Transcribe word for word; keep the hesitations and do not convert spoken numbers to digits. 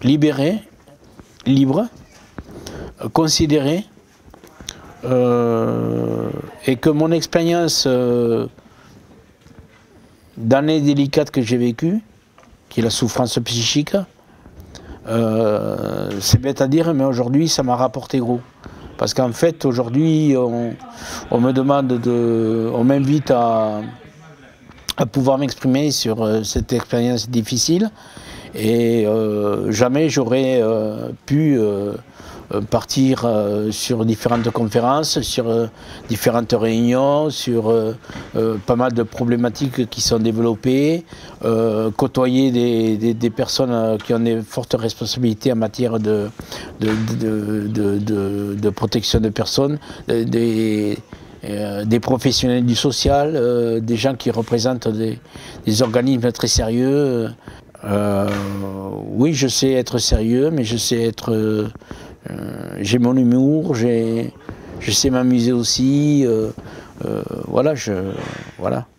libéré, libre, considéré, euh, et que mon expérience euh, d'années délicates que j'ai vécues, qui est la souffrance psychique, euh, c'est bête à dire, mais aujourd'hui ça m'a rapporté gros. Parce qu'en fait, aujourd'hui, on, on me demande de, on m'invite à, à pouvoir m'exprimer sur euh, cette expérience difficile, et euh, jamais j'aurais euh, pu euh, partir euh, sur différentes conférences, sur euh, différentes réunions, sur euh, euh, pas mal de problématiques qui sont développées, euh, côtoyer des, des, des personnes qui ont des fortes responsabilités en matière de, de, de, de, de, de protection de personnes, des, euh, des professionnels du social, euh, des gens qui représentent des, des organismes très sérieux. Euh, oui, je sais être sérieux, mais je sais être... Euh, euh, j'ai mon humour, j'ai, je sais m'amuser aussi. Euh, euh, voilà, je... Voilà.